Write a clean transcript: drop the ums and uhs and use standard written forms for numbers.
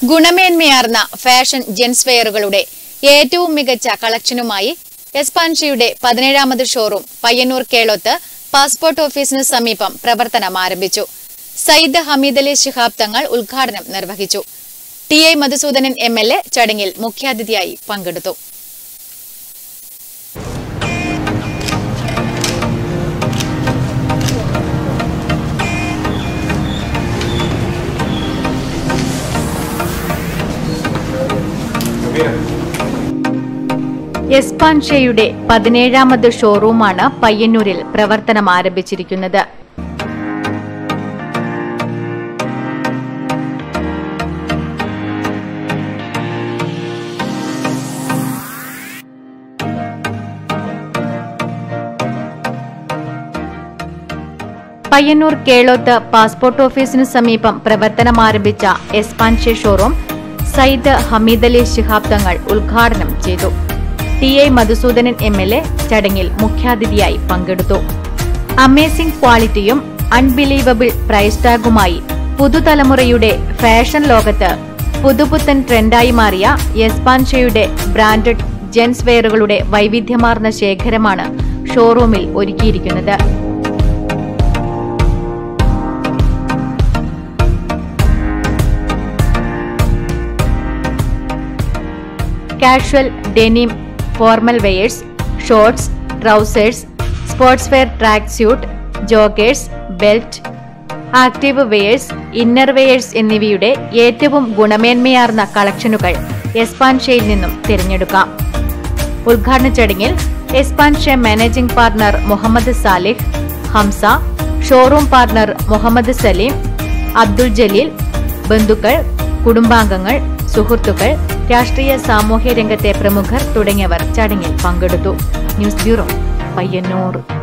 ഗുണമേന്മയാർന്ന fashion gents വെയറുകളുടെ ഏറ്റവും മികച്ച കളക്ഷനുമായി എസ്പാൻഷയുടെ 17ാമത് ഷോറൂം പയ്യന്നൂർ കേളോത്ത് പാസ്പോർട്ട് ഓഫീസിന് സമീപം പ്രവർത്തനം ആരംഭിച്ചു. സയ്യിദ് ഹമീദ് അലി ശിഹാബ് തങ്ങൾ ഉദ്ഘാടനം നിർവഹിച്ചു. ടി.ഐ. മധുസൂദനൻ എം.എൽ.എ. ചടങ്ങിൽ മുഖ്യാതിഥിയായി പങ്കെടുത്തു. എസ്പാൻഷയുടെ 17ാമത് ഷോറൂമാണ് പയ്യന്നൂരിൽ പ്രവർത്തനം ആരംഭിച്ചിരിക്കുന്നത്. പയ്യന്നൂർ കേളോത്ത് പാസ്പോർട്ട് ഓഫീസിന് സമീപം പ്രവർത്തനം ആരംഭിച്ച എസ്പാൻഷെ ഷോറൂം സയ്യിദ് ഹമീദ് അലി ശിഹാബ് തങ്ങൾ ഉദ്ഘാടനം ചെയ്തു. ടി.ഐ. മധുസൂദനൻ എം.എൽ.എ. ചടങ്ങിൽ മുഖ്യാതിഥിയായി പങ്കെടുത്തു. അമേസിംഗ് ക്വാളിറ്റിയും അൺബിലീവബിൾ പ്രൈസ് ടാഗുമായി പുതുതലമുറയുടെ ഫാഷൻ ലോകത്ത് പുതുപുത്തൻ ട്രെൻഡായി മാറിയ എസ്പാൻഷയുടെ ബ്രാൻഡഡ് ജെൻസ് വെയറുകളുടെ വൈവിധ്യമാർന്ന ശേഖരമാണ് ഷോറൂമിൽ ഒരുക്കിയിരിക്കുന്നത്. Casual, denim, formal wears, shorts, trousers, sports wear, track suit, joggers, belt, active wears, inner wears എന്നിവയുടെ ഏറ്റവും ഗുണമേന്മയാർന്ന കളക്ഷനുകൾ എസ്പാൻഷയിൽ നിന്നും തിരഞ്ഞെടുക്കാം. ഉദ്ഘാടന ചടങ്ങിൽ Espanshe managing partner Muhammad Salih, Hamza, showroom partner Muhammad Saleem, Abdul Jaleel, ബന്ധുക്കൾ, കുടുംബാംഗങ്ങൾ, സുഹൃത്തുക്കൾ, രാഷ്ട്രീയ സാമൂഹ്യ രംഗത്തെ പ്രമുഖർ തുടങ്ങിയവർ ചടങ്ങിൽ പങ്കെടുത്തു. News bureau, Payyanur.